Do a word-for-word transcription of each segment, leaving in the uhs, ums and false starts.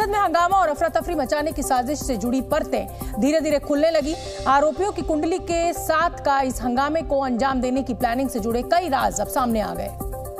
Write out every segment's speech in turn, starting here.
संसद में हंगामा और अफरा तफरी मचाने की साजिश से जुड़ी परतें धीरे धीरे खुलने लगी। आरोपियों की कुंडली के साथ का इस हंगामे को अंजाम देने की प्लानिंग से जुड़े कई राज अब सामने आ गए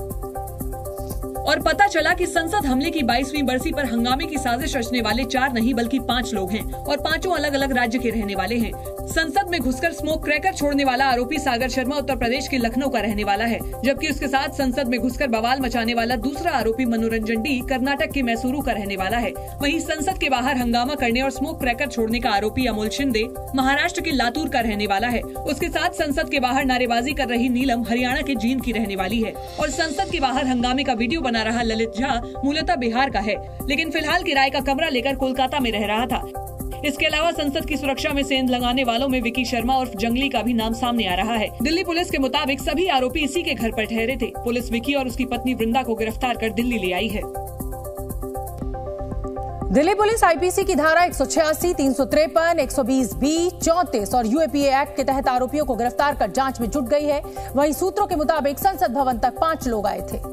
और पता चला कि संसद हमले की बाईसवीं बरसी पर हंगामे की साजिश रचने वाले चार नहीं बल्कि पांच लोग हैं और पांचों अलग अलग राज्य के रहने वाले हैं। संसद में घुसकर स्मोक क्रैकर छोड़ने वाला आरोपी सागर शर्मा उत्तर प्रदेश के लखनऊ का रहने वाला है, जबकि उसके साथ संसद में घुसकर बवाल मचाने वाला दूसरा आरोपी मनोरंजन डी कर्नाटक के मैसूरू का रहने वाला है। वहीं संसद के बाहर हंगामा करने और स्मोक क्रैकर छोड़ने का आरोपी अमोल शिंदे महाराष्ट्र के लातूर का रहने वाला है। उसके साथ संसद के बाहर नारेबाजी कर रही नीलम हरियाणा के जींद की रहने वाली है और संसद के बाहर हंगामे का वीडियो बना रहा ललित झा मूलतः बिहार का है, लेकिन फिलहाल किराए का कमरा लेकर कोलकाता में रह रहा था। इसके अलावा संसद की सुरक्षा में सेंध लगाने वालों में विकी शर्मा और जंगली का भी नाम सामने आ रहा है। दिल्ली पुलिस के मुताबिक सभी आरोपी इसी के घर पर ठहरे थे। पुलिस विकी और उसकी पत्नी वृंदा को गिरफ्तार कर दिल्ली ले आई है। दिल्ली पुलिस आईपीसी की धारा एक सौ छियासी, तीन सौ तिरपन, एक सौ बीस बी, चौंतीस और यूएपीए एक्ट के तहत आरोपियों को गिरफ्तार कर जांच में जुट गई है। वहीं सूत्रों के मुताबिक संसद भवन तक पांच लोग आए थे,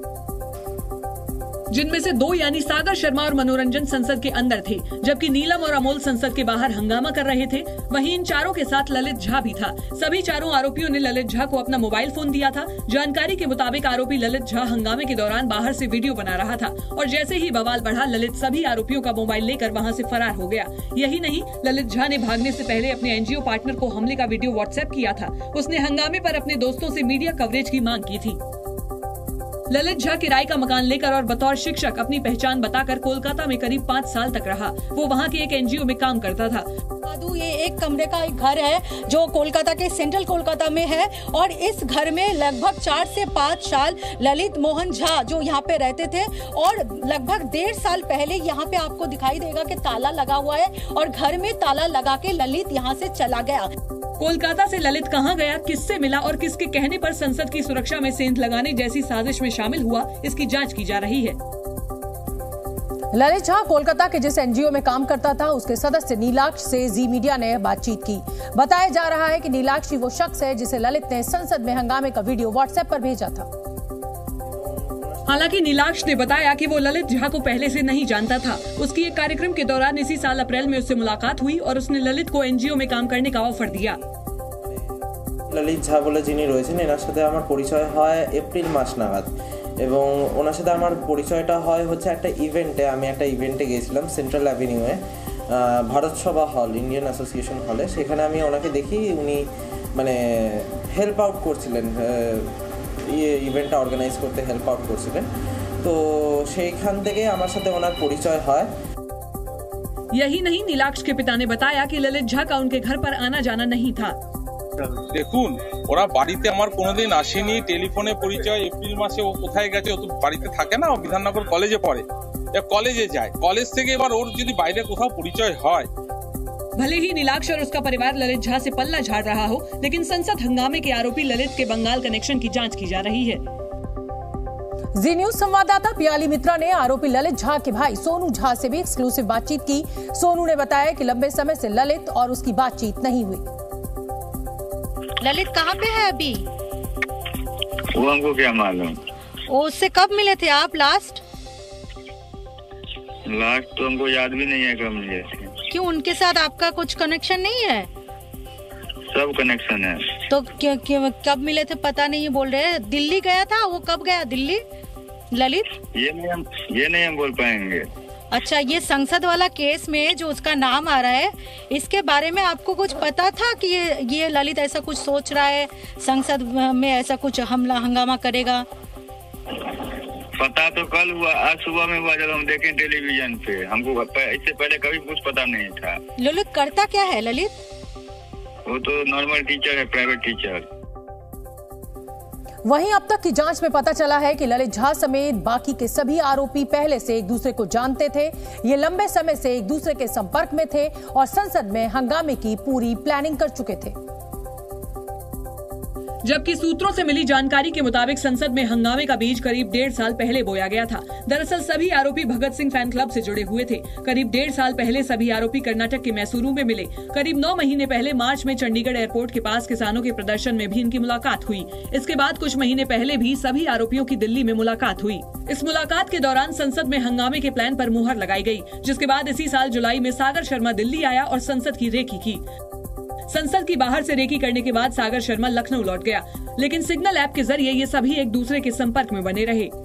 जिनमें से दो यानी सागर शर्मा और मनोरंजन संसद के अंदर थे, जबकि नीलम और अमोल संसद के बाहर हंगामा कर रहे थे। वहीं इन चारों के साथ ललित झा भी था। सभी चारों आरोपियों ने ललित झा को अपना मोबाइल फोन दिया था। जानकारी के मुताबिक आरोपी ललित झा हंगामे के दौरान बाहर से वीडियो बना रहा था और जैसे ही बवाल बढ़ा, ललित सभी आरोपियों का मोबाइल लेकर वहाँ से फरार हो गया। यही नहीं, ललित झा ने भागने से पहले अपने एनजीओ पार्टनर को हमले का वीडियो व्हाट्सएप किया था। उसने हंगामे पर अपने दोस्तों से मीडिया कवरेज की मांग की थी। ललित झा किराए का मकान लेकर और बतौर शिक्षक अपनी पहचान बताकर कोलकाता में करीब पाँच साल तक रहा। वो वहाँ के एक एनजीओ में काम करता था। ये एक कमरे का एक घर है जो कोलकाता के सेंट्रल कोलकाता में है और इस घर में लगभग चार से पाँच साल ललित मोहन झा जो यहाँ पे रहते थे और लगभग डेढ़ साल पहले यहाँ पे आपको दिखाई देगा कि ताला लगा हुआ है और घर में ताला लगा के ललित यहाँ से चला गया। कोलकाता से ललित कहाँ गया, किससे मिला और किसके कहने पर संसद की सुरक्षा में सेंध लगाने जैसी साजिश में शामिल हुआ, इसकी जांच की जा रही है। ललित झा कोलकाता के जिस एनजीओ में काम करता था, उसके सदस्य नीलाक्ष से जी मीडिया ने बातचीत की। बताया जा रहा है कि नीलाक्ष वो शख्स है जिसे ललित ने संसद में हंगामे का वीडियो व्हाट्सएप पर भेजा था। हालांकि नीलाक्ष ने बताया कि वो ललित झा को पहले से नहीं जानता था। उसकी एक कार्यक्रम के दौरान इसी साल अप्रैल में उससे मुलाकात हुई और उसने ललित को एनजीओ में काम करने का ऑफर दिया। ललित झा बोले যিনি রয়েছেন এনার সাথে আমার পরিচয় হয় এপ্রিল মাস নাগাদ এবং ওনার সাথে আমার পরিচয়টা হয় হচ্ছে একটা ইভেন্টে। আমি একটা ইভেন্টে গিয়েছিলাম সেন্ট্রাল অ্যাভিনিউয়ে ভারত সভা হল, ইন্ডিয়ান অ্যাসোসিয়েশন হলে। সেখানে আমি ওনাকে দেখি, উনি মানে হেল্প আউট করছিলেন, ये ইভেন্টটা অর্গানাইজ করতে হেল্প আউট করছিলেন। তো সেইখান থেকে আমার সাথে ওনার পরিচয় হয়। यही नहीं, नीलाक्ष के पिता ने बताया कि ललित झा का उनके घर पर आना जाना नहीं था। দেখুন, ওরা বাড়িতে আমার কোনোদিন আসেনি, টেলিফোনে পরিচয়। এপ্রিল মাসে ও কোথায় গেছে, ও তো বাড়িতে থাকে না, ও বিধাননগর কলেজে পড়ে, কলেজে যায়। কলেজ থেকে এবার ওর যদি বাইরে কোথাও পরিচয় হয়। भले ही नीलाक्ष और उसका परिवार ललित झा से पल्ला झाड़ रहा हो, लेकिन संसद हंगामे के आरोपी ललित के बंगाल कनेक्शन की जांच की जा रही है। जी न्यूज संवाददाता पियाली मित्रा ने आरोपी ललित झा के भाई सोनू झा से भी एक्सक्लूसिव बातचीत की। सोनू ने बताया कि लंबे समय से ललित और उसकी बातचीत नहीं हुई। ललित कहाँ पे है अभी? वो हमको क्या मालूम। उससे कब मिले थे आप लास्ट? लास्ट तो हमको याद भी नहीं है कब मिले थे। क्यों, उनके साथ आपका कुछ कनेक्शन नहीं है? सब कनेक्शन है। तो क्यों, क्यों, कब मिले थे पता नहीं बोल रहे। दिल्ली गया था, वो कब गया दिल्ली ललित? ये नहीं हम ये नहीं हम बोल पाएंगे। अच्छा, ये संसद वाला केस में जो उसका नाम आ रहा है, इसके बारे में आपको कुछ पता था कि ये ये ललित ऐसा कुछ सोच रहा है, संसद में ऐसा कुछ हमला हंगामा करेगा? पता तो कल हुआ, आज सुबह में हुआ जब हम देखे टेलीविजन पे। हमको इससे पहले कभी कुछ पता नहीं था। ललित करता क्या है ललित? वो तो नॉर्मल टीचर है, प्राइवेट टीचर। वहीं अब तक की जांच में पता चला है कि ललित झा समेत बाकी के सभी आरोपी पहले से एक दूसरे को जानते थे। ये लंबे समय से एक दूसरे के संपर्क में थे और संसद में हंगामे की पूरी प्लानिंग कर चुके थे। जबकि सूत्रों से मिली जानकारी के मुताबिक संसद में हंगामे का बीज करीब डेढ़ साल पहले बोया गया था। दरअसल सभी आरोपी भगत सिंह फैन क्लब से जुड़े हुए थे। करीब डेढ़ साल पहले सभी आरोपी कर्नाटक के मैसूरू में मिले। करीब नौ महीने पहले मार्च में चंडीगढ़ एयरपोर्ट के पास किसानों के प्रदर्शन में भी इनकी मुलाकात हुई। इसके बाद कुछ महीने पहले भी सभी आरोपियों की दिल्ली में मुलाकात हुई। इस मुलाकात के दौरान संसद में हंगामे के प्लान पर मुहर लगाई गई, जिसके बाद इसी साल जुलाई में सागर शर्मा दिल्ली आया और संसद की रेकी की। संसद की बाहर से रेकी करने के बाद सागर शर्मा लखनऊ लौट गया, लेकिन सिग्नल ऐप के जरिए ये सभी एक दूसरे के संपर्क में बने रहे।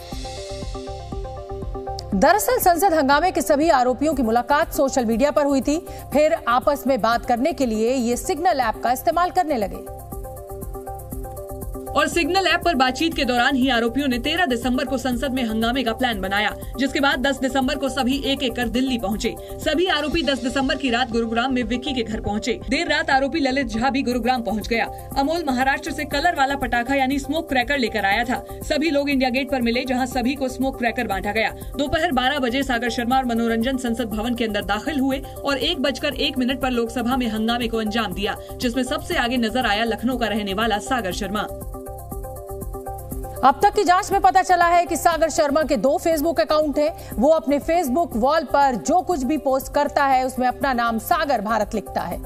दरअसल संसद हंगामे के सभी आरोपियों की मुलाकात सोशल मीडिया पर हुई थी, फिर आपस में बात करने के लिए ये सिग्नल ऐप का इस्तेमाल करने लगे और सिग्नल ऐप पर बातचीत के दौरान ही आरोपियों ने तेरह दिसंबर को संसद में हंगामे का प्लान बनाया, जिसके बाद दस दिसंबर को सभी एक एक कर दिल्ली पहुंचे। सभी आरोपी दस दिसंबर की रात गुरुग्राम में विक्की के घर पहुंचे। देर रात आरोपी ललित झा भी गुरुग्राम पहुंच गया। अमोल महाराष्ट्र से कलर वाला पटाखा यानी स्मोक क्रैकर लेकर आया था। सभी लोग इंडिया गेट पर मिले, जहाँ सभी को स्मोक क्रैकर बांटा गया। दोपहर बारह बजे सागर शर्मा और मनोरंजन संसद भवन के अंदर दाखिल हुए और एक बजकर एक मिनट पर लोकसभा में हंगामे को अंजाम दिया, जिसमें सबसे आगे नजर आया लखनऊ का रहने वाला सागर शर्मा। अब तक की जांच में पता चला है कि सागर शर्मा के दो फेसबुक अकाउंट हैं। वो अपने फेसबुक वॉल पर जो कुछ भी पोस्ट करता है उसमें अपना नाम सागर भारत लिखता है।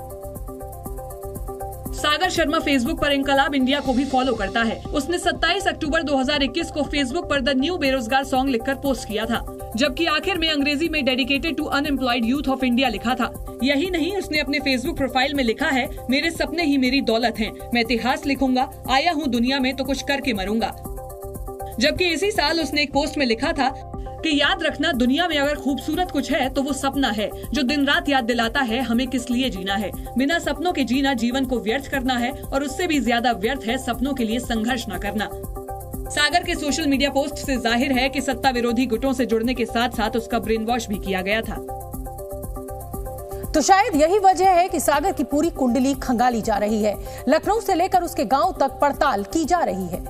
सागर शर्मा फेसबुक पर इंकलाब इंडिया को भी फॉलो करता है। उसने सत्ताईस अक्टूबर दो हज़ार इक्कीस को फेसबुक पर द न्यू बेरोजगार सॉन्ग लिखकर पोस्ट किया था, जबकि आखिर में अंग्रेजी में dedicated to unemployed youth of India लिखा था। यही नहीं, उसने अपने फेसबुक प्रोफाइल में लिखा है, मेरे सपने ही मेरी दौलत हैं, मैं इतिहास लिखूंगा, आया हूँ दुनिया में तो कुछ करके मरूंगा। जबकि इसी साल उसने एक पोस्ट में लिखा था कि याद रखना, दुनिया में अगर खूबसूरत कुछ है तो वो सपना है, जो दिन रात याद दिलाता है हमें किस लिए जीना है। बिना सपनों के जीना जीवन को व्यर्थ करना है और उससे भी ज्यादा व्यर्थ है सपनों के लिए संघर्ष न करना। सागर के सोशल मीडिया पोस्ट से जाहिर है कि सत्ता विरोधी गुटों से जुड़ने के साथ साथ उसका ब्रेन वॉश भी किया गया था। तो शायद यही वजह है कि सागर की पूरी कुंडली खंगाली जा रही है। लखनऊ से लेकर उसके गांव तक पड़ताल की जा रही है।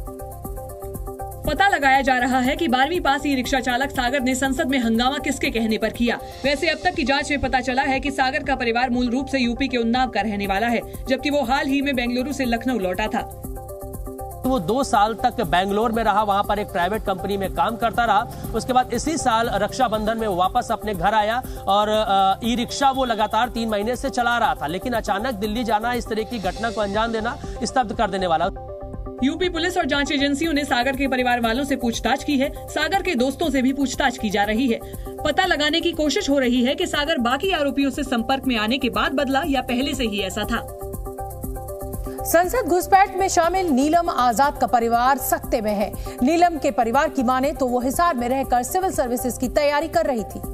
पता लगाया जा रहा है कि बारहवीं पास ई रिक्शा चालक सागर ने संसद में हंगामा किसके कहने पर किया। वैसे अब तक की जांच में पता चला है कि सागर का परिवार मूल रूप से यूपी के उन्नाव का रहने वाला है, जबकि वो हाल ही में बेंगलुरु से लखनऊ लौटा था। वो दो साल तक बेंगलोर में रहा, वहां पर एक प्राइवेट कंपनी में काम करता रहा। उसके बाद इसी साल रक्षाबंधन में वो वापस अपने घर आया और ई रिक्शा वो लगातार तीन महीने से चला रहा था, लेकिन अचानक दिल्ली जाना, इस तरह की घटना को अंजाम देना स्तब्ध कर देने वाला। यूपी पुलिस और जांच एजेंसियों ने सागर के परिवार वालों से पूछताछ की है। सागर के दोस्तों से भी पूछताछ की जा रही है। पता लगाने की कोशिश हो रही है कि सागर बाकी आरोपियों से संपर्क में आने के बाद बदला या पहले से ही ऐसा था। संसद घुसपैठ में शामिल नीलम आजाद का परिवार सख्ते में है। नीलम के परिवार की माने तो वो हिसार में रहकर सिविल सर्विसेज की तैयारी कर रही थी,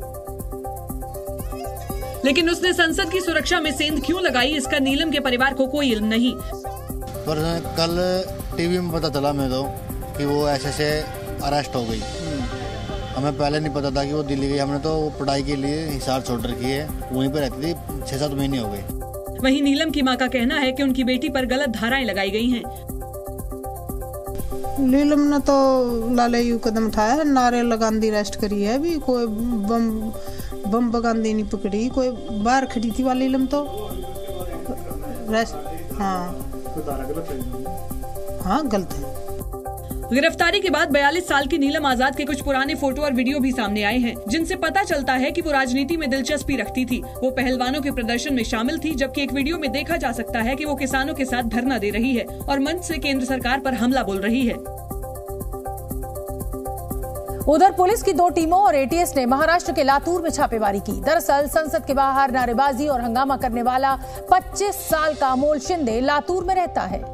लेकिन उसने संसद की सुरक्षा में सेंध क्यों लगाई, इसका नीलम के परिवार को कोई इल्म नहीं। पर कल टीवी में पता चला मैं तो कि वो ऐसे से अरेस्ट हो गई। हमें पहले नहीं पता था कि वो दिल्ली गई। हमने तो पढ़ाई के लिए हिसार छोड़ रखी है, वहीं पर रहती थी, छह सात महीने हो गए। वहीं नीलम की मां का कहना है कि उनकी बेटी पर गलत धाराएं लगाई गई हैं। नीलम ने तो लालयू कदम उठाया है, नारे लगांदी अरेस्ट करी है। अभी कोई बम बम बगांदी नहीं पकड़ी, कोई बाहर खड़ी थी वाली नीलम तो हाँ हाँ गलत है। गिरफ्तारी के बाद बयालीस साल की नीलम आजाद के कुछ पुराने फोटो और वीडियो भी सामने आए हैं, जिनसे पता चलता है कि वो राजनीति में दिलचस्पी रखती थी। वो पहलवानों के प्रदर्शन में शामिल थी, जबकि एक वीडियो में देखा जा सकता है कि वो किसानों के साथ धरना दे रही है और मंच से केंद्र सरकार पर हमला बोल रही है। उधर पुलिस की दो टीमों और एटीएस ने महाराष्ट्र के लातूर में छापेमारी की। दरअसल संसद के बाहर नारेबाजी और हंगामा करने वाला पच्चीस साल का अमोल शिंदे लातूर में रहता है।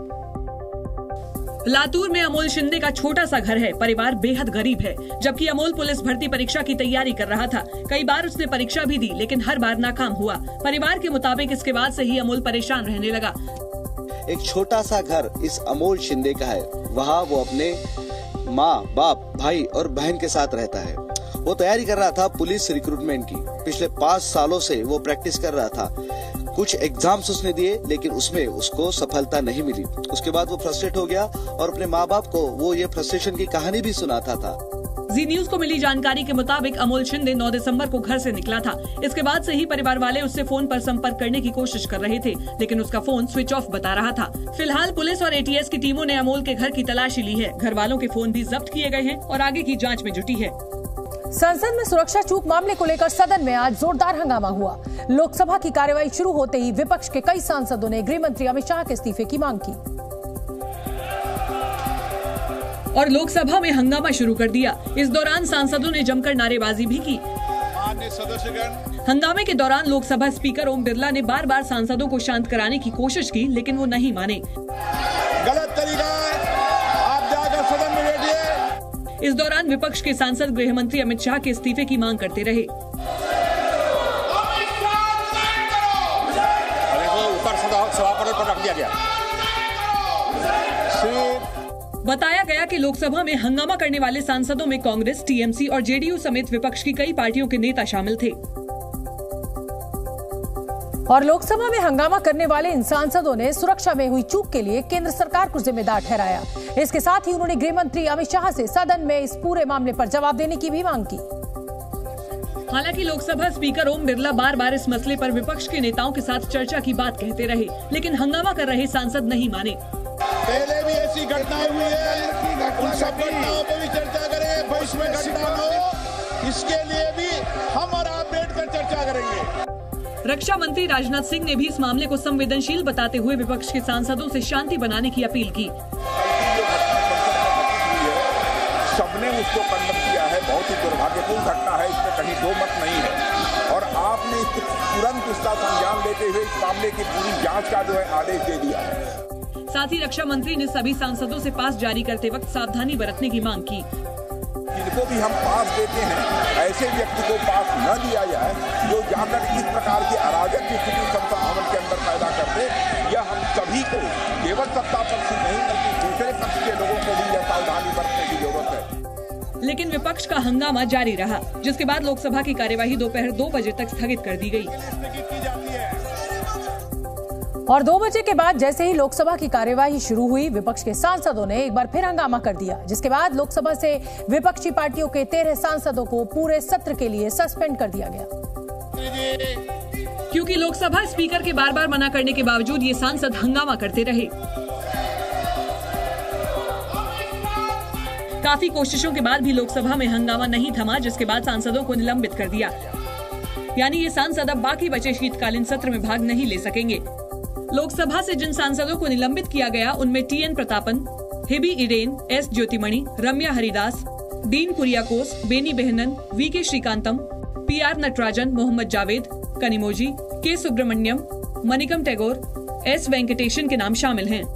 लातूर में अमोल शिंदे का छोटा सा घर है। परिवार बेहद गरीब है, जबकि अमोल पुलिस भर्ती परीक्षा की तैयारी कर रहा था। कई बार उसने परीक्षा भी दी, लेकिन हर बार नाकाम हुआ। परिवार के मुताबिक इसके बाद से ही अमोल परेशान रहने लगा। एक छोटा सा घर इस अमोल शिंदे का है। वहाँ वो अपने माँ, बाप, भाई और बहन के साथ रहता है। वो तैयारी कर रहा था पुलिस रिक्रूटमेंट की। पिछले पाँच सालों से वो प्रैक्टिस कर रहा था। कुछ एग्जाम्स उसने दिए, लेकिन उसमें उसको सफलता नहीं मिली। उसके बाद वो फ्रस्ट्रेट हो गया और अपने माँ बाप को वो ये फ्रस्ट्रेशन की कहानी भी सुनाता था। जी न्यूज को मिली जानकारी के मुताबिक अमोल शिंदे नौ दिसंबर को घर से निकला था। इसके बाद से ही परिवार वाले उससे फोन पर संपर्क करने की कोशिश कर रहे थे, लेकिन उसका फोन स्विच ऑफ बता रहा था। फिलहाल पुलिस और एटीएस की टीमों ने अमोल के घर की तलाशी ली है। घर वालों के फोन भी जब्त किए गए हैं और आगे की जाँच में जुटी है। संसद में सुरक्षा चूक मामले को लेकर सदन में आज जोरदार हंगामा हुआ। लोकसभा की कार्यवाही शुरू होते ही विपक्ष के कई सांसदों ने गृह मंत्री अमित शाह के इस्तीफे की मांग की और लोकसभा में हंगामा शुरू कर दिया। इस दौरान सांसदों ने जमकर नारेबाजी भी की। हंगामे के दौरान लोकसभा स्पीकर ओम बिरला ने बार बार सांसदों को शांत कराने की कोशिश की, लेकिन वो नहीं माने। गलत तरीका है, आप जाकर सदन में बैठिए। इस दौरान विपक्ष के सांसद गृह मंत्री अमित शाह के इस्तीफे की मांग करते रहे। बताया गया कि लोकसभा में हंगामा करने वाले सांसदों में कांग्रेस, टीएमसी और जेडीयू समेत विपक्ष की कई पार्टियों के नेता शामिल थे। और लोकसभा में हंगामा करने वाले इन सांसदों ने सुरक्षा में हुई चूक के लिए केंद्र सरकार को जिम्मेदार ठहराया। इसके साथ ही उन्होंने गृह मंत्री अमित शाह से सदन में इस पूरे मामले पर जवाब देने की भी मांग की। हालांकि लोकसभा स्पीकर ओम बिरला बार बार इस मसले पर विपक्ष के नेताओं के साथ चर्चा की बात कहते रहे, लेकिन हंगामा कर रहे सांसद नहीं माने। पहले भी ऐसी घटनाएं हुई है, उन सब घटनाओं पर भी चर्चा करेंगे। भविष्य में घटना न हो, इसके लिए भी हम और आप बैठकर चर्चा करेंगे। रक्षा मंत्री राजनाथ सिंह ने भी इस मामले को संवेदनशील बताते हुए विपक्ष के सांसदों से शांति बनाने की अपील की। सबने उसको कंडम किया है, बहुत ही दुर्भाग्यपूर्ण घटना है, इसमें कहीं दो मत नहीं है। और आपने तुरंत इसका संज्ञान लेते हुए इस मामले की पूरी जांच का जो है आदेश दे दिया है। साथ ही रक्षा मंत्री ने सभी सांसदों से पास जारी करते वक्त सावधानी बरतने की मांग की। जिनको भी हम पास देते हैं, ऐसे व्यक्ति को पास न दिया जाए जो जाकर इस प्रकार की अराजक की स्थिति संसद भवन के अंदर पैदा कर दे। यह हम सभी को, केवल सत्ता पक्ष नहीं बल्कि दूसरे पक्ष के लोगों को भी यह सावधानी बरतने की जरूरत है। लेकिन विपक्ष का हंगामा जारी रहा, जिसके बाद लोकसभा की कार्यवाही दोपहर दो बजे तक स्थगित कर दी गई। और दो बजे के बाद जैसे ही लोकसभा की कार्यवाही शुरू हुई, विपक्ष के सांसदों ने एक बार फिर हंगामा कर दिया, जिसके बाद लोकसभा से विपक्षी पार्टियों के तेरह सांसदों को पूरे सत्र के लिए सस्पेंड कर दिया गया। क्योंकि लोकसभा स्पीकर के बार बार मना करने के बावजूद ये सांसद हंगामा करते रहे। काफी कोशिशों के बाद भी लोकसभा में हंगामा नहीं थमा, जिसके बाद सांसदों को निलंबित कर दिया। यानी ये सांसद अब बाकी बचे शीतकालीन सत्र में भाग नहीं ले सकेंगे। लोकसभा से जिन सांसदों को निलंबित किया गया उनमें T N Prathapan, Hibi Eden, S Jothimani, Ramya Haridas, Dean Kuriakose, Benny Behanan, V K Sreekandan, P R Natarajan, Mohammed Javed, Kanimozhi, K Subramaniam, Manickam Tagore, S Venkatesan के नाम शामिल हैं।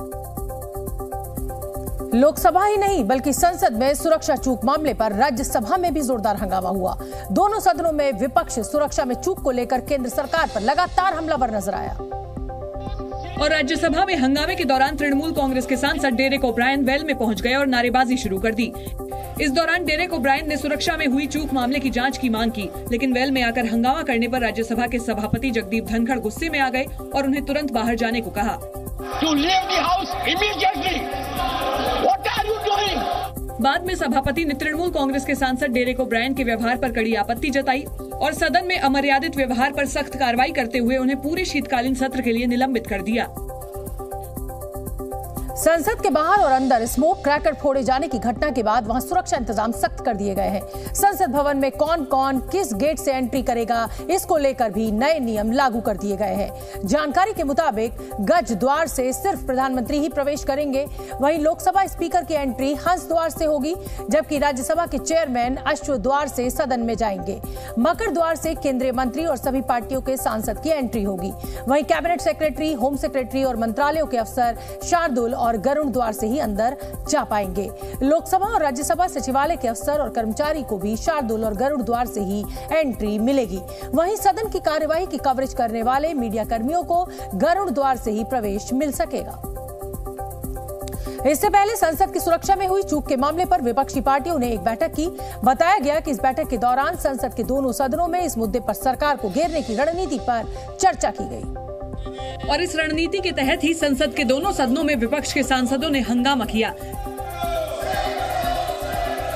लोकसभा ही नहीं बल्कि संसद में सुरक्षा चूक मामले पर राज्यसभा में भी जोरदार हंगामा हुआ। दोनों सदनों में विपक्ष सुरक्षा में चूक को लेकर केंद्र सरकार पर लगातार हमलावर नजर आया। और राज्यसभा में हंगामे के दौरान तृणमूल कांग्रेस के सांसद डेरेक ओब्रायन वेल में पहुंच गए और नारेबाजी शुरू कर दी। इस दौरान डेरेक ओब्रायन ने सुरक्षा में हुई चूक मामले की जांच की मांग की, लेकिन वेल में आकर हंगामा करने पर राज्यसभा के सभापति जगदीप धनखड़ गुस्से में आ गए और उन्हें तुरंत बाहर जाने को कहा। To leave the house immediately. What are you doing? बाद में सभापति ने तृणमूल कांग्रेस के सांसद डेरेक ओब्रायन के व्यवहार पर कड़ी आपत्ति जताई और सदन में अमर्यादित व्यवहार पर सख्त कार्रवाई करते हुए उन्हें पूरे शीतकालीन सत्र के लिए निलंबित कर दिया। संसद के बाहर और अंदर स्मोक क्रैकर फोड़े जाने की घटना के बाद वहां सुरक्षा इंतजाम सख्त कर दिए गए हैं। संसद भवन में कौन कौन किस गेट से एंट्री करेगा, इसको लेकर भी नए नियम लागू कर दिए गए हैं। जानकारी के मुताबिक गज द्वार से सिर्फ प्रधानमंत्री ही प्रवेश करेंगे। वहीं लोकसभा स्पीकर की एंट्री हंस द्वार से होगी, जबकि राज्यसभा के चेयरमैन अश्व द्वार से सदन में जाएंगे। मकर द्वार से केंद्रीय मंत्री और सभी पार्टियों के सांसद की एंट्री होगी। वहीं कैबिनेट सेक्रेटरी, होम सेक्रेटरी और मंत्रालयों के अफसर शार्दुल और गरुड़ द्वार से ही अंदर जा पाएंगे। लोकसभा और राज्यसभा सचिवालय के अफसर और कर्मचारी को भी शार्दुल और गरुड़ द्वार से ही एंट्री मिलेगी। वहीं सदन की कार्यवाही की कवरेज करने वाले मीडिया कर्मियों को गरुड़ द्वार से ही प्रवेश मिल सकेगा। इससे पहले संसद की सुरक्षा में हुई चूक के मामले पर विपक्षी पार्टियों ने एक बैठक की। बताया गया कि इस बैठक के दौरान संसद के दोनों सदनों में इस मुद्दे पर सरकार को घेरने की रणनीति पर चर्चा की गई। और इस रणनीति के तहत ही संसद के दोनों सदनों में विपक्ष के सांसदों ने हंगामा किया।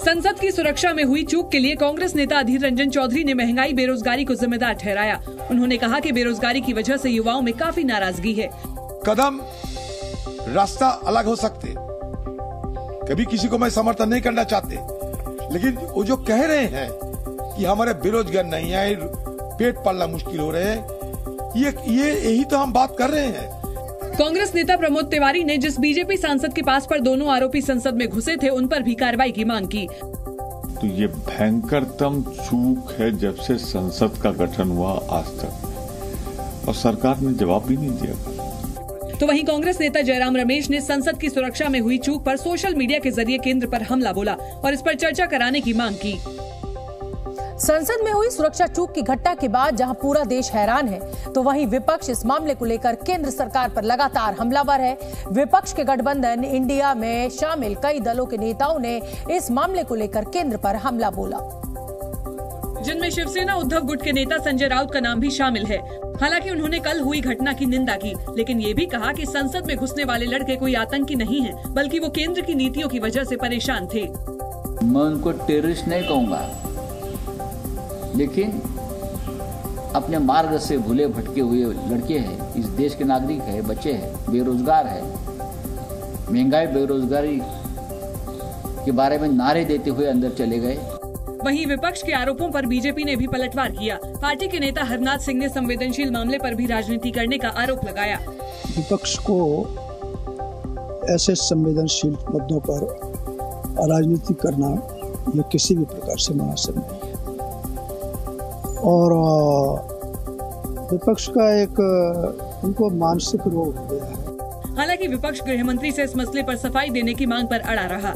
संसद की सुरक्षा में हुई चूक के लिए कांग्रेस नेता अधीर रंजन चौधरी ने महंगाई बेरोजगारी को जिम्मेदार ठहराया। उन्होंने कहा कि बेरोजगारी की वजह से युवाओं में काफी नाराजगी है। कदम रास्ता अलग हो सकते, कभी किसी को मैं समर्थन नहीं करना चाहते, लेकिन वो जो कह रहे हैं कि हमारे बेरोजगार नहीं है, पेट पालना मुश्किल हो रहे हैं, ये ये यही तो हम बात कर रहे हैं। कांग्रेस नेता प्रमोद तिवारी ने जिस बीजेपी सांसद के पास पर दोनों आरोपी संसद में घुसे थे, उन पर भी कार्रवाई की मांग की। तो ये भयंकरतम चूक है जब से संसद का गठन हुआ आज तक, और सरकार ने जवाब भी नहीं दिया। तो वहीं कांग्रेस नेता जयराम रमेश ने संसद की सुरक्षा में हुई चूक पर सोशल मीडिया के जरिए केंद्र पर हमला बोला और इस पर चर्चा कराने की मांग की। संसद में हुई सुरक्षा चूक की घटना के बाद जहां पूरा देश हैरान है, तो वहीं विपक्ष इस मामले को लेकर केंद्र सरकार पर लगातार हमलावर है। विपक्ष के गठबंधन इंडिया में शामिल कई दलों के नेताओं ने इस मामले को लेकर केंद्र पर हमला बोला, जिनमें शिवसेना उद्धव गुट के नेता संजय राउत का नाम भी शामिल है। हालांकि उन्होंने कल हुई घटना की निंदा की, लेकिन ये भी कहा कि संसद में घुसने वाले लड़के कोई आतंकी नहीं है, बल्कि वो केंद्र की नीतियों की वजह से परेशान थे। मैं उनको टेररिस्ट नहीं कहूँगा, लेकिन अपने मार्ग से भूले भटके हुए लड़के हैं, इस देश के नागरिक है, बच्चे हैं, बेरोजगार है, महंगाई बेरोजगारी के बारे में नारे देते हुए अंदर चले गए। वहीं विपक्ष के आरोपों पर बीजेपी ने भी पलटवार किया। पार्टी के नेता हरनाथ सिंह ने संवेदनशील मामले पर भी राजनीति करने का आरोप लगाया। विपक्ष को ऐसे संवेदनशील मुद्दों पर राजनीति करना यह किसी भी प्रकार से मुनासिब नहीं है, और विपक्ष का एक उनको मानसिक रोग हो गया है। हालांकि विपक्ष गृह मंत्री से इस मसले पर सफाई देने की मांग पर अड़ा रहा।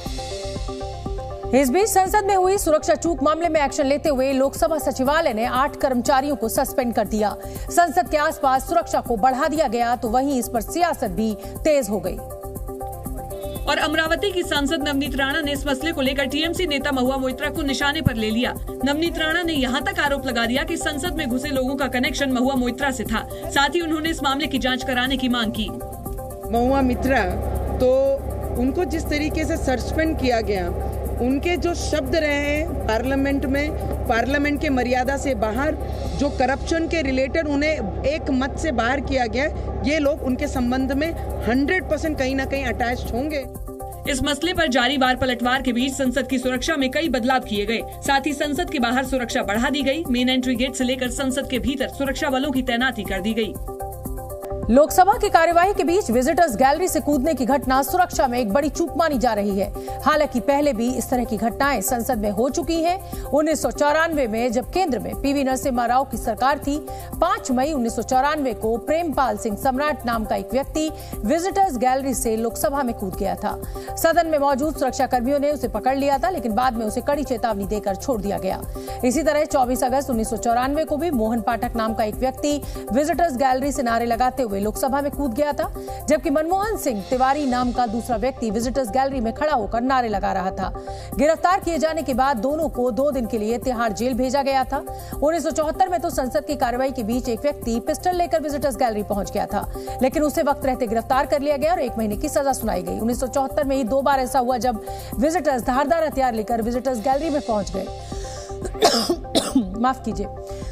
इस बीच संसद में हुई सुरक्षा चूक मामले में एक्शन लेते हुए लोकसभा सचिवालय ने आठ कर्मचारियों को सस्पेंड कर दिया। संसद के आसपास सुरक्षा को बढ़ा दिया गया, तो वहीं इस पर सियासत भी तेज हो गई। और अमरावती की सांसद नवनीत राणा ने इस मसले को लेकर टीएमसी नेता महुआ मोइत्रा को निशाने पर ले लिया। नवनीत राणा ने यहां तक आरोप लगा दिया कि संसद में घुसे लोगों का कनेक्शन महुआ मोइत्रा से था। साथ ही उन्होंने इस मामले की जांच कराने की मांग की। महुआ मित्रा तो उनको जिस तरीके से सस्पेंड किया गया, उनके जो शब्द रहे पार्लियामेंट में, पार्लियामेंट के मर्यादा से बाहर, जो करप्शन के रिलेटेड उन्हें एक मत से बाहर किया गया, ये लोग उनके संबंध में हंड्रेड परसेंट कहीं ना कहीं अटैच्ड होंगे। इस मसले पर जारी वार पलटवार के बीच संसद की सुरक्षा में कई बदलाव किए गए। साथ ही संसद के बाहर सुरक्षा बढ़ा दी गई। मेन एंट्री गेट से लेकर संसद के भीतर सुरक्षा बलों की तैनाती कर दी गई। लोकसभा की कार्यवाही के बीच विजिटर्स गैलरी से कूदने की घटना सुरक्षा में एक बड़ी चूक मानी जा रही है। हालांकि पहले भी इस तरह की घटनाएं संसद में हो चुकी हैं। उन्नीस सौ चौरानवे में जब केंद्र में पीवी नरसिम्हा राव की सरकार थी, पांच मई उन्नीस सौ चौरानवे को प्रेमपाल सिंह सम्राट नाम का एक व्यक्ति विजिटर्स गैलरी से लोकसभा में कूद गया था। सदन में मौजूद सुरक्षा कर्मियों ने उसे पकड़ लिया था, लेकिन बाद में उसे कड़ी चेतावनी देकर छोड़ दिया गया। इसी तरह चौबीस अगस्त उन्नीस सौ चौरानवे को भी मोहन पाठक नाम का एक व्यक्ति विजिटर्स गैलरी से नारे लगाते हुए लोकसभा में कूद गया था, जबकि मनमोहन सिंह तिवारी नाम का दूसरा व्यक्ति विजिटर्स गैलरी में खड़ा होकर नारे लगा रहा था। गिरफ्तार किए जाने के बाद दोनों को दो दिन के लिए तिहाड़ जेल भेजा गया था। उन्नीस सौ चौहत्तर में तो संसद की कार्रवाई के बीच एक व्यक्ति पिस्टल लेकर विजिटर्स गैलरी पहुंच गया था, लेकिन उसे वक्त रहते गिरफ्तार कर लिया गया और एक महीने की सजा सुनाई गई। उन्नीस सौ चौहत्तर में ही दो बार ऐसा हुआ जब विजिटर्स धारदार हथियार लेकर विजिटर्स गैलरी में पहुंच गए। माफ कीजिए।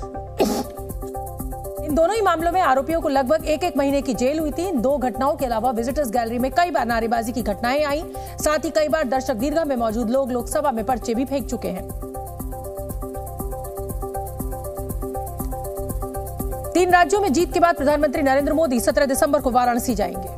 इन दोनों ही मामलों में आरोपियों को लगभग एक एक महीने की जेल हुई थी। इन दो घटनाओं के अलावा विजिटर्स गैलरी में कई बार नारेबाजी की घटनाएं आई। साथ ही कई बार दर्शक दीर्घा में मौजूद लोग लोकसभा में पर्चे भी फेंक चुके हैं। तीन राज्यों में जीत के बाद प्रधानमंत्री नरेंद्र मोदी सत्रह दिसंबर को वाराणसी जाएंगे।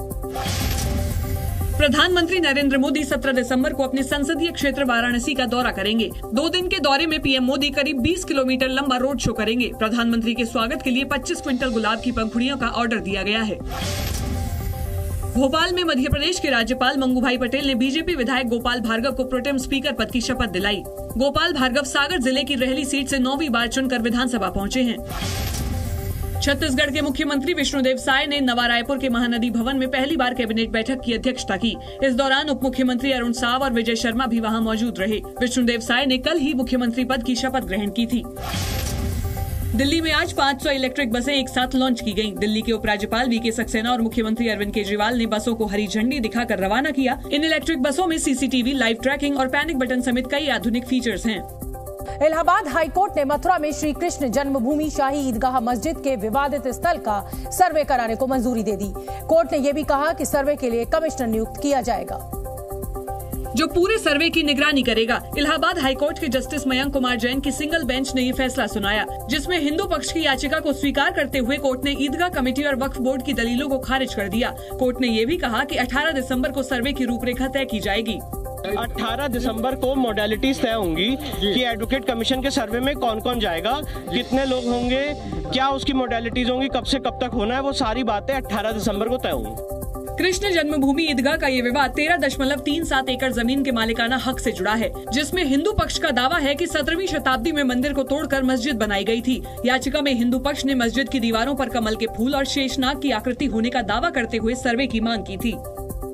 प्रधानमंत्री नरेंद्र मोदी सत्रह दिसंबर को अपने संसदीय क्षेत्र वाराणसी का दौरा करेंगे। दो दिन के दौरे में पीएम मोदी करीब बीस किलोमीटर लंबा रोड शो करेंगे। प्रधानमंत्री के स्वागत के लिए पच्चीस क्विंटल गुलाब की पंखुड़ियों का ऑर्डर दिया गया है। भोपाल में मध्य प्रदेश के राज्यपाल मंगूभाई पटेल ने बीजेपी विधायक गोपाल भार्गव को प्रोटेम स्पीकर पद की शपथ दिलाई। गोपाल भार्गव सागर जिले की रहली सीट से नौवीं बार चुनकर विधानसभा पहुंचे हैं। छत्तीसगढ़ के मुख्यमंत्री विष्णुदेव साय ने नवा रायपुर के महानदी भवन में पहली बार कैबिनेट बैठक की अध्यक्षता की। इस दौरान उप मुख्यमंत्री अरुण साव और विजय शर्मा भी वहां मौजूद रहे। विष्णुदेव साय ने कल ही मुख्यमंत्री पद की शपथ ग्रहण की थी। दिल्ली में आज पाँच सौ इलेक्ट्रिक बसें एक साथ लॉन्च की गईं। दिल्ली के उपराज्यपाल वी के सक्सेना और मुख्यमंत्री अरविंद केजरीवाल ने बसों को हरी झंडी दिखाकर रवाना किया। इन इलेक्ट्रिक बसों में सीसीटीवी, लाइव ट्रैकिंग और पैनिक बटन समेत कई आधुनिक फीचर्स हैं। इलाहाबाद हाईकोर्ट ने मथुरा में श्री कृष्ण जन्मभूमि शाही ईदगाह मस्जिद के विवादित स्थल का सर्वे कराने को मंजूरी दे दी। कोर्ट ने यह भी कहा कि सर्वे के लिए कमिश्नर नियुक्त किया जाएगा, जो पूरे सर्वे की निगरानी करेगा। इलाहाबाद हाईकोर्ट के जस्टिस मयंक कुमार जैन की सिंगल बेंच ने ये फैसला सुनाया, जिसमें हिंदू पक्ष की याचिका को स्वीकार करते हुए कोर्ट ने ईदगाह कमेटी और वक्फ बोर्ड की दलीलों को खारिज कर दिया। कोर्ट ने ये भी कहा कि अठारह दिसंबर को सर्वे की रूपरेखा तय की जाएगी। अठारह दिसंबर को मॉडलिटीज तय होंगी कि एडवोकेट कमीशन के सर्वे में कौन कौन जाएगा, कितने लोग होंगे, क्या उसकी मॉडलिटीज होंगी, कब से कब तक होना है, वो सारी बातें अठारह दिसंबर को तय होंगी। कृष्ण जन्मभूमि ईदगाह का ये विवाद तेरह दशमलव तीन सात एकड़ जमीन के मालिकाना हक से जुड़ा है, जिसमें हिंदू पक्ष का दावा है कि सत्रहवीं शताब्दी में मंदिर को तोड़कर मस्जिद बनाई गई थी। याचिका में हिंदू पक्ष ने मस्जिद की दीवारों पर कमल के फूल और शेषनाग की आकृति होने का दावा करते हुए सर्वे की मांग की थी।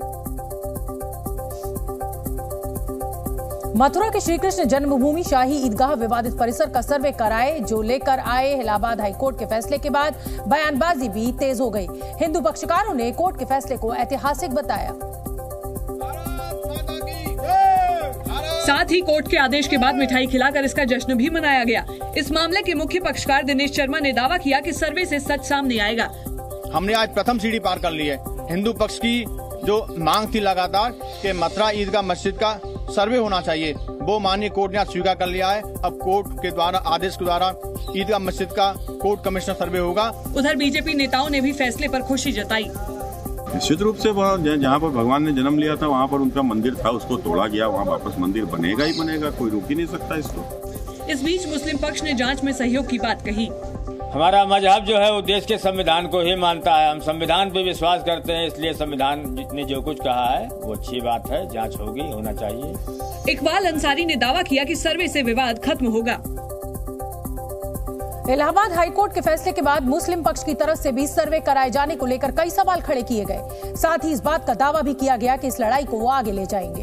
मथुरा के श्री कृष्ण जन्मभूमि शाही ईदगाह विवादित परिसर का सर्वे कराए जो लेकर आए इलाहाबाद हाईकोर्ट के फैसले के बाद बयानबाजी भी तेज हो गई। हिंदू पक्षकारों ने कोर्ट के फैसले को ऐतिहासिक बताया। साथ ही कोर्ट के आदेश के बाद मिठाई खिलाकर इसका जश्न भी मनाया गया। इस मामले के मुख्य पक्षकार दिनेश शर्मा ने दावा किया कि सर्वे से सच सामने आएगा। हमने आज प्रथम सीढ़ी पार कर ली है। हिंदू पक्ष की जो मांग थी लगातार कि मथुरा ईदगाह मस्जिद का सर्वे होना चाहिए, वो माननीय कोर्ट ने आज स्वीकार कर लिया है। अब कोर्ट के द्वारा आदेश के द्वारा ईदगाह मस्जिद का कोर्ट कमिश्नर सर्वे होगा। उधर बीजेपी नेताओं ने भी फैसले पर खुशी जताई। निश्चित रूप से वहाँ जहाँ पर भगवान ने जन्म लिया था वहाँ पर उनका मंदिर था, उसको तोड़ा गया, वहाँ वापस मंदिर बनेगा ही बनेगा, कोई रोक ही नहीं सकता इसको। इस बीच मुस्लिम पक्ष ने जांच में सहयोग की बात कही। हमारा मजहब जो है वो देश के संविधान को ही मानता है, हम संविधान पे विश्वास करते हैं, इसलिए संविधान ने जो कुछ कहा है वो अच्छी बात है, जांच होगी, होना चाहिए। इकबाल अंसारी ने दावा किया कि सर्वे से विवाद खत्म होगा। इलाहाबाद हाईकोर्ट के फैसले के बाद मुस्लिम पक्ष की तरफ से भी सर्वे कराए जाने को लेकर कई सवाल खड़े किए गए। साथ ही इस बात का दावा भी किया गया कि इस लड़ाई को वो आगे ले जाएंगे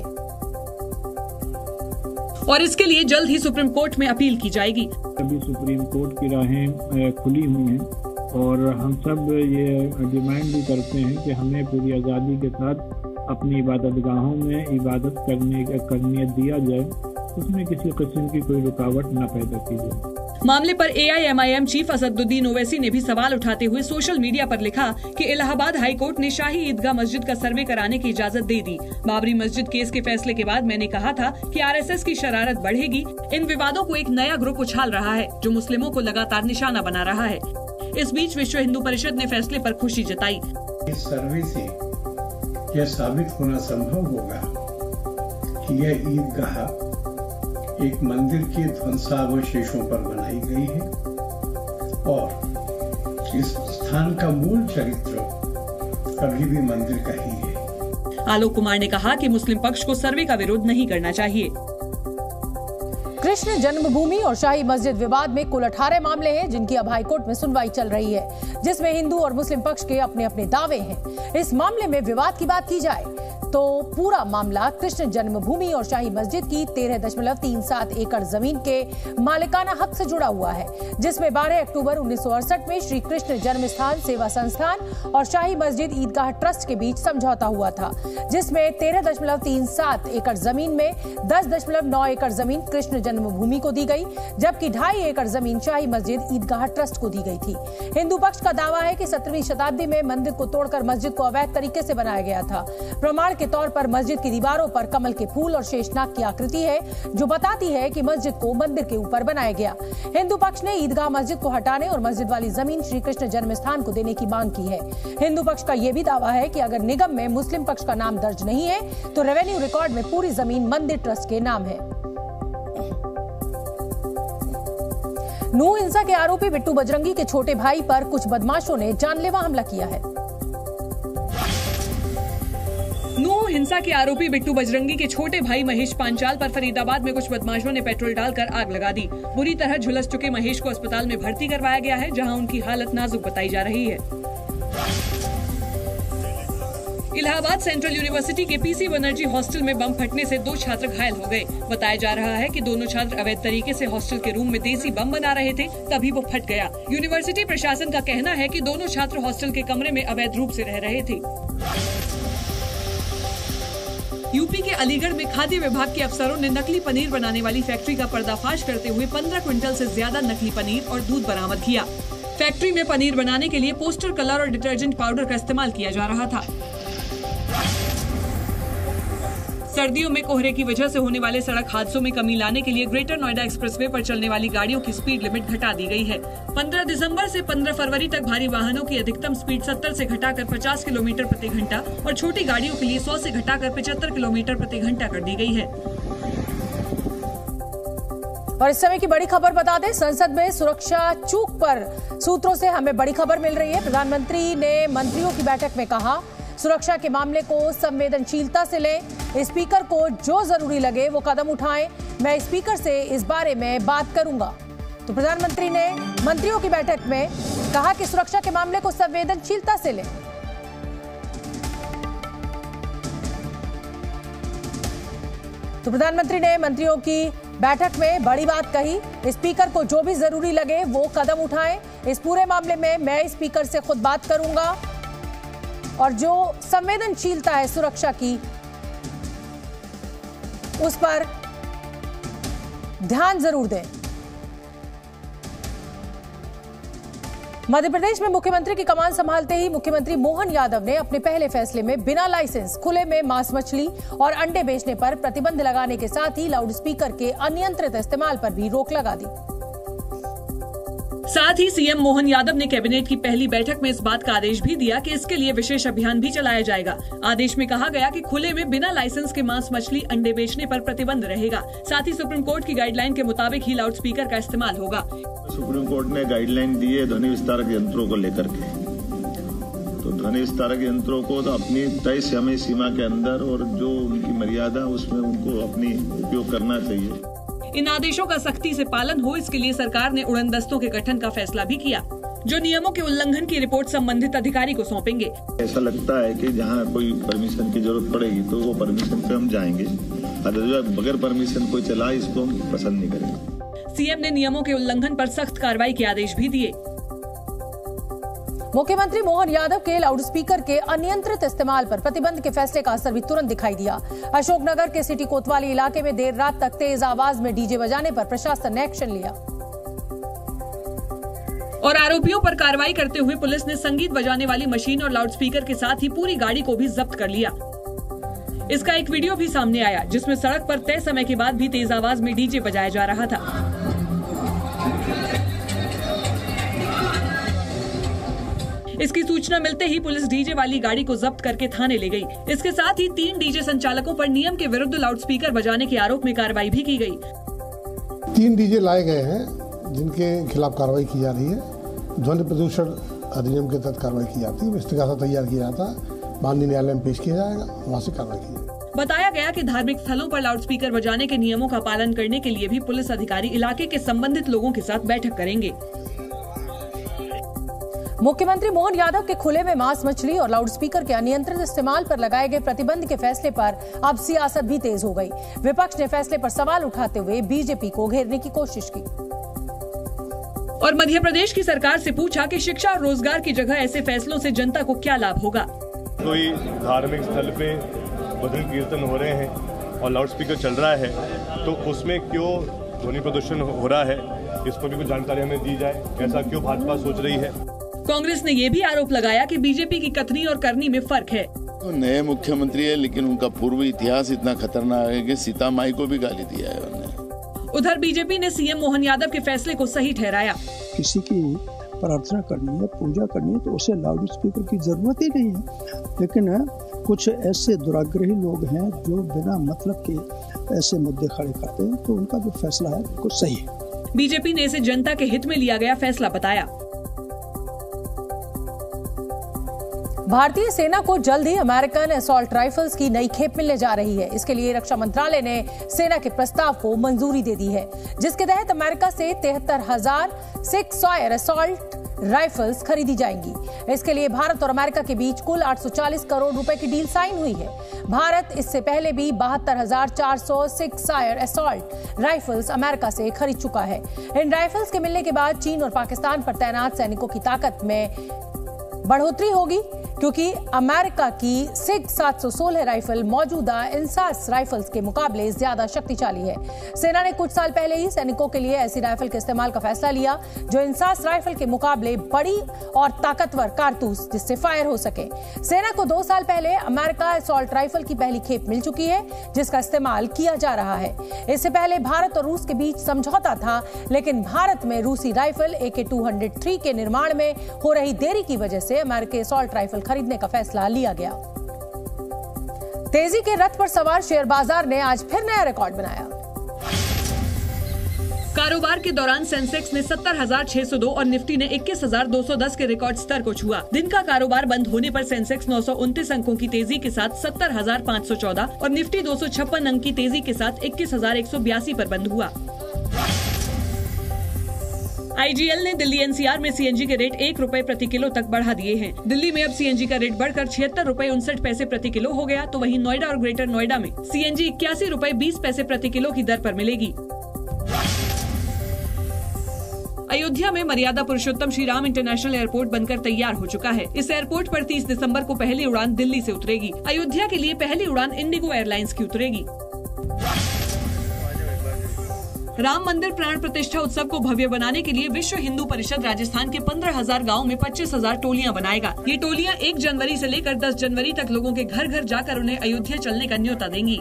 और इसके लिए जल्द ही सुप्रीम कोर्ट में अपील की जाएगी। अभी सुप्रीम कोर्ट की राहें खुली हुई हैं और हम सब ये डिमांड भी करते हैं कि हमें पूरी आज़ादी के साथ अपनी इबादतगाहों में इबादत करने करने दिया जाए, उसमें किसी किस्म की कोई रुकावट न पैदा की जाए। मामले पर A I M I M chief Asaduddin Owaisi ने भी सवाल उठाते हुए सोशल मीडिया पर लिखा कि इलाहाबाद हाईकोर्ट ने शाही ईदगाह मस्जिद का सर्वे कराने की इजाजत दे दी। बाबरी मस्जिद केस के फैसले के बाद मैंने कहा था कि आर एस एस की शरारत बढ़ेगी। इन विवादों को एक नया ग्रुप उछाल रहा है जो मुस्लिमों को लगातार निशाना बना रहा है। इस बीच विश्व हिंदू परिषद ने फैसले पर खुशी जताई। इस सर्वे से यह साबित होना संभव होगा कि यह ईदगाह एक मंदिर के ध्वंसावशेषों पर बनाई गई है और इस स्थान का मूल चरित्र कभी भी मंदिर का ही है। आलोक कुमार ने कहा कि मुस्लिम पक्ष को सर्वे का विरोध नहीं करना चाहिए। कृष्ण जन्मभूमि और शाही मस्जिद विवाद में कुल अठारह मामले हैं जिनकी अब हाईकोर्ट में सुनवाई चल रही है, जिसमें हिंदू और मुस्लिम पक्ष के अपने अपने दावे हैं। इस मामले में विवाद की बात की जाए तो पूरा मामला कृष्ण जन्मभूमि और शाही मस्जिद की तेरह दशमलव तीन सात एकड़ जमीन के मालिकाना हक से जुड़ा हुआ है, जिसमें बारह अक्टूबर उन्नीस सौ अड़सठ में श्री कृष्ण जन्म स्थान सेवा संस्थान और शाही मस्जिद ईदगाह ट्रस्ट के बीच समझौता हुआ था, जिसमें तेरह दशमलव तीन सात एकड़ जमीन में दस दशमलव नौ एकड़ जमीन कृष्ण जन्मभूमि को दी गई, जबकि ढाई एकड़ जमीन शाही मस्जिद ईदगाह ट्रस्ट को दी गई थी। हिंदू पक्ष का दावा है कि सत्रहवीं शताब्दी में मंदिर को तोड़कर मस्जिद को अवैध तरीके से बनाया गया था। प्रमाण के तौर पर मस्जिद की दीवारों पर कमल के फूल और शेषनाग की आकृति है, जो बताती है कि मस्जिद को मंदिर के ऊपर बनाया गया। हिंदू पक्ष ने ईदगाह मस्जिद को हटाने और मस्जिद वाली जमीन श्री कृष्ण जन्म स्थान को देने की मांग की है। हिंदू पक्ष का यह भी दावा है कि अगर निगम में मुस्लिम पक्ष का नाम दर्ज नहीं है तो रेवेन्यू रिकॉर्ड में पूरी जमीन मंदिर ट्रस्ट के नाम है। नू हिंसा के आरोपी बिट्टू बजरंगी के छोटे भाई पर कुछ बदमाशों ने जानलेवा हमला किया है। नू हिंसा के आरोपी बिट्टू बजरंगी के छोटे भाई महेश पांचाल पर फरीदाबाद में कुछ बदमाशों ने पेट्रोल डालकर आग लगा दी। बुरी तरह झुलस चुके महेश को अस्पताल में भर्ती करवाया गया है, जहां उनकी हालत नाजुक बताई जा रही है। इलाहाबाद सेंट्रल यूनिवर्सिटी के पीसी बनर्जी हॉस्टल में बम फटने से दो छात्र घायल हो गए। बताया जा रहा है कि दोनों छात्र अवैध तरीके से हॉस्टल के रूम में देसी बम बना रहे थे, तभी वो फट गया। यूनिवर्सिटी प्रशासन का कहना है कि दोनों छात्र हॉस्टल के कमरे में अवैध रूप से रह रहे थे। यूपी के अलीगढ़ में खाद्य विभाग के अफसरों ने नकली पनीर बनाने वाली फैक्ट्री का पर्दाफाश करते हुए पंद्रह क्विंटल से ज्यादा नकली पनीर और दूध बरामद किया। फैक्ट्री में पनीर बनाने के लिए पोस्टर कलर और डिटर्जेंट पाउडर का इस्तेमाल किया जा रहा था। सर्दियों में कोहरे की वजह से होने वाले सड़क हादसों में कमी लाने के लिए ग्रेटर नोएडा एक्सप्रेसवे पर चलने वाली गाड़ियों की स्पीड लिमिट घटा दी गई है। पंद्रह दिसंबर से पंद्रह फरवरी तक भारी वाहनों की अधिकतम स्पीड सत्तर से घटाकर पचास किलोमीटर प्रति घंटा और छोटी गाड़ियों के लिए सौ से घटाकर पचहत्तर किलोमीटर प्रति घंटा कर दी गई है। और इस समय की बड़ी खबर बता दें, संसद में सुरक्षा चूक पर सूत्रों से हमें बड़ी खबर मिल रही है। प्रधानमंत्री ने मंत्रियों की बैठक में कहा, सुरक्षा के मामले को संवेदनशीलता से लें, स्पीकर को जो जरूरी लगे वो कदम उठाएं, मैं स्पीकर से इस बारे में बात करूंगा। तो प्रधानमंत्री ने मंत्रियों की बैठक में कहा कि सुरक्षा के मामले को संवेदनशीलता से लें। तो प्रधानमंत्री ने मंत्रियों की बैठक में बड़ी बात कही, स्पीकर को जो भी जरूरी लगे वो कदम उठाएं, इस पूरे मामले में मैं स्पीकर से खुद बात करूंगा और जो संवेदनशीलता है सुरक्षा की उस पर ध्यान जरूर दें। मध्य प्रदेश में मुख्यमंत्री की कमान संभालते ही मुख्यमंत्री मोहन यादव ने अपने पहले फैसले में बिना लाइसेंस खुले में मांस मछली और अंडे बेचने पर प्रतिबंध लगाने के साथ ही लाउडस्पीकर के अनियंत्रित इस्तेमाल पर भी रोक लगा दी। साथ ही सीएम मोहन यादव ने कैबिनेट की पहली बैठक में इस बात का आदेश भी दिया कि इसके लिए विशेष अभियान भी चलाया जाएगा। आदेश में कहा गया कि खुले में बिना लाइसेंस के मांस मछली अंडे बेचने पर प्रतिबंध रहेगा। साथ ही सुप्रीम कोर्ट की गाइडलाइन के मुताबिक ही लाउडस्पीकर का इस्तेमाल होगा। सुप्रीम कोर्ट ने गाइडलाइन दी है ध्वनि विस्तारक यंत्रों को लेकर के, तो ध्वनि विस्तारक यंत्रों को तो अपनी तय समय सीमा के अंदर और जो उनकी मर्यादा उसमें उनको अपनी उपयोग करना चाहिए। इन आदेशों का सख्ती से पालन हो, इसके लिए सरकार ने उड़न दस्तों के गठन का फैसला भी किया, जो नियमों के उल्लंघन की रिपोर्ट संबंधित अधिकारी को सौंपेंगे। ऐसा लगता है कि जहां कोई परमिशन की जरूरत पड़ेगी तो वो परमिशन पे हम जाएंगे, बगैर परमिशन कोई चला इसको हम पसंद नहीं करेंगे। सीएम ने नियमों के उल्लंघन पर सख्त कार्रवाई के आदेश भी दिए। मुख्यमंत्री मोहन यादव के लाउडस्पीकर के अनियंत्रित इस्तेमाल पर प्रतिबंध के फैसले का असर भी तुरंत दिखाई दिया। अशोकनगर के सिटी कोतवाली इलाके में देर रात तक तेज आवाज में डीजे बजाने पर प्रशासन ने एक्शन लिया और आरोपियों पर कार्रवाई करते हुए पुलिस ने संगीत बजाने वाली मशीन और लाउडस्पीकर के साथ ही पूरी गाड़ी को भी जब्त कर लिया। इसका एक वीडियो भी सामने आया जिसमें सड़क पर तय समय के बाद भी तेज आवाज में डीजे बजाया जा रहा था। इसकी सूचना मिलते ही पुलिस डीजे वाली गाड़ी को जब्त करके थाने ले गई। इसके साथ ही तीन डीजे संचालकों पर नियम के विरुद्ध लाउडस्पीकर बजाने के आरोप में कार्रवाई भी की गई। तीन डीजे लाए गए हैं जिनके खिलाफ कार्रवाई की जा रही है। ध्वनि प्रदूषण अधिनियम के तहत कार्रवाई की जाती है। इस्तीगासा तैयार किया जाता है, माननीय न्यायालय में पेश किया जाएगा, वहाँ से कार्रवाई की जाएगी। बताया गया कि धार्मिक स्थलों पर लाउडस्पीकर बजाने के नियमों का पालन करने के लिए भी पुलिस अधिकारी इलाके के संबंधित लोगों के साथ बैठक करेंगे। मुख्यमंत्री मोहन यादव के खुले में मांस मछली और लाउडस्पीकर के अनियंत्रित इस्तेमाल पर लगाए गए प्रतिबंध के फैसले पर अब सियासत भी तेज हो गई। विपक्ष ने फैसले पर सवाल उठाते हुए बीजेपी को घेरने की कोशिश की और मध्य प्रदेश की सरकार से पूछा कि शिक्षा और रोजगार की जगह ऐसे फैसलों से जनता को क्या लाभ होगा। कोई धार्मिक स्थल पे भजन कीर्तन हो रहे हैं और लाउडस्पीकर चल रहा है तो उसमें क्यों ध्वनि प्रदूषण हो रहा है, इस पर भी कुछ जानकारी हमें दी जाए। ऐसा क्यों भाजपा सोच रही है। कांग्रेस ने ये भी आरोप लगाया कि बीजेपी की कथनी और करनी में फर्क है। तो नए मुख्यमंत्री है लेकिन उनका पूर्व इतिहास इतना खतरनाक है कि सीता माई को भी गाली दिया है उन्होंने। उधर बीजेपी ने सीएम मोहन यादव के फैसले को सही ठहराया। किसी की प्रार्थना करनी है, पूजा करनी है तो उसे लाउड स्पीकर की जरूरत ही नहीं है, लेकिन कुछ ऐसे दुराग्रही लोग हैं जो बिना मतलब के ऐसे मुद्दे खड़े करते हैं, तो उनका जो फैसला है बिल्कुल सही है। बीजेपी ने इसे जनता के हित में लिया गया फैसला बताया। भारतीय सेना को जल्द ही अमेरिकन असॉल्ट राइफल्स की नई खेप मिलने जा रही है। इसके लिए रक्षा मंत्रालय ने सेना के प्रस्ताव को मंजूरी दे दी है, जिसके तहत अमेरिका से तिहत्तर हजार सिक्स सॉयर असॉल्ट राइफल्स खरीदी जाएंगी। इसके लिए भारत और अमेरिका के बीच कुल आठ सौ चालीस करोड़ रुपए की डील साइन हुई है। भारत इससे पहले भी बहत्तर हजार चार सौ Sig Sauer assault rifles America से खरीद चुका है। इन राइफल्स के मिलने के बाद चीन और पाकिस्तान पर तैनात सैनिकों की ताकत में बढ़ोतरी होगी, क्योंकि अमेरिका की सिग सात सौ सोलह राइफल मौजूदा इंसास राइफल्स के मुकाबले ज्यादा शक्तिशाली है। सेना ने कुछ साल पहले ही सैनिकों के लिए ऐसी राइफल के इस्तेमाल का फैसला लिया जो इंसास राइफल के मुकाबले बड़ी और ताकतवर कारतूस जिससे फायर हो सके। सेना को दो साल पहले अमेरिका असॉल्ट राइफल की पहली खेप मिल चुकी है, जिसका इस्तेमाल किया जा रहा है। इससे पहले भारत और रूस के बीच समझौता था, लेकिन भारत में रूसी राइफल ए के टू हंड्रेड थ्री के निर्माण में हो रही देरी की वजह से अमेरिकी असॉल्ट राइफल खरीदने का फैसला लिया गया। तेजी के रथ पर सवार शेयर बाजार ने आज फिर नया रिकॉर्ड बनाया। कारोबार के दौरान सेंसेक्स ने सत्तर हजार छह सौ दो और निफ्टी ने इक्कीस हजार दो सौ दस के रिकॉर्ड स्तर को छुआ। दिन का कारोबार बंद होने पर सेंसेक्स नौ सौ उनतीस अंकों की तेजी के साथ सत्तर हजार पाँच सौ चौदह और निफ्टी दो सौ छप्पन अंक की तेजी के साथ इक्कीस हजार एक सौ बयासी पर बंद हुआ। आई जी एल ने दिल्ली एन सी आर में सी एन जी के रेट एक रुपए प्रति किलो तक बढ़ा दिए हैं। दिल्ली में अब सी एन जी का रेट बढ़कर छिहत्तर रुपए उनसठ पैसे प्रति किलो हो गया, तो वहीं नोएडा और ग्रेटर नोएडा में सी एन जी इक्यासी रुपए बीस पैसे प्रति किलो की दर पर मिलेगी। अयोध्या में मर्यादा पुरुषोत्तम श्री राम इंटरनेशनल एयरपोर्ट बनकर तैयार हो चुका है। इस एयरपोर्ट पर तीस दिसंबर को पहली उड़ान दिल्ली से उतरेगी। अयोध्या के लिए पहली उड़ान इंडिगो एयरलाइंस की उतरेगी। राम मंदिर प्राण प्रतिष्ठा उत्सव को भव्य बनाने के लिए विश्व हिंदू परिषद राजस्थान के पंद्रह हजार गाँव में पच्चीस हजार टोलियां बनाएगा। ये टोलियां एक जनवरी से लेकर दस जनवरी तक लोगों के घर घर जाकर उन्हें अयोध्या चलने का न्योता देंगी।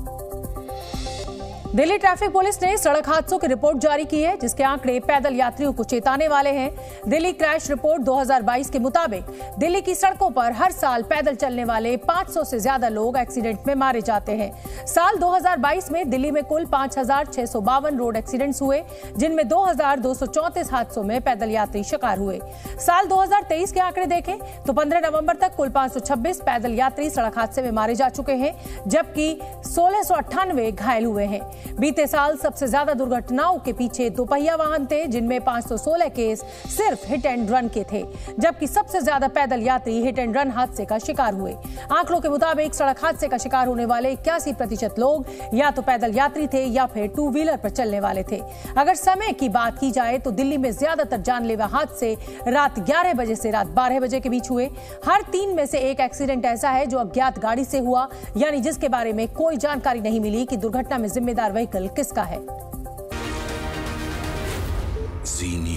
दिल्ली ट्रैफिक पुलिस ने सड़क हादसों की रिपोर्ट जारी की है, जिसके आंकड़े पैदल यात्रियों को चेताने वाले हैं। दिल्ली क्रैश रिपोर्ट दो हज़ार बाईस के मुताबिक दिल्ली की सड़कों पर हर साल पैदल चलने वाले पाँच सौ से ज्यादा लोग एक्सीडेंट में मारे जाते हैं। साल दो हज़ार बाईस में दिल्ली में कुल पाँच हजार छह सौ बावन रोड एक्सीडेंट्स हुए, जिनमें दो हजार दो सौ चौंतीस हादसों में पैदल यात्री शिकार हुए। साल दो हज़ार तेईस के आंकड़े देखें तो पंद्रह नवंबर तक कुल पाँच सौ छब्बीस पैदल यात्री सड़क हादसे में मारे जा चुके हैं, जबकि सोलह सौ अट्ठानवे घायल हुए हैं। बीते साल सबसे ज्यादा दुर्घटनाओं के पीछे दोपहिया वाहन थे, जिनमें पाँच सौ सोलह केस सिर्फ हिट एंड रन के थे, जबकि सबसे ज्यादा पैदल यात्री हिट एंड रन हादसे का शिकार हुए। आंकड़ों के मुताबिक सड़क हादसे का शिकार होने वाले इक्यासी प्रतिशत लोग या तो पैदल यात्री थे या फिर टू व्हीलर पर चलने वाले थे। अगर समय की बात की जाए तो दिल्ली में ज्यादातर जानलेवा हादसे रात ग्यारह बजे से रात बारह बजे के बीच हुए। हर तीन में से एक एक्सीडेंट ऐसा है जो अज्ञात गाड़ी से हुआ, यानी जिसके बारे में कोई जानकारी नहीं मिली कि दुर्घटना में जिम्मेदार व्हीकल किसका है।